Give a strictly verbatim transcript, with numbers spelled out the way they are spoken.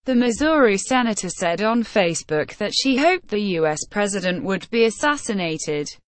The Missouri senator said on Facebook that she hoped the U S president would be assassinated.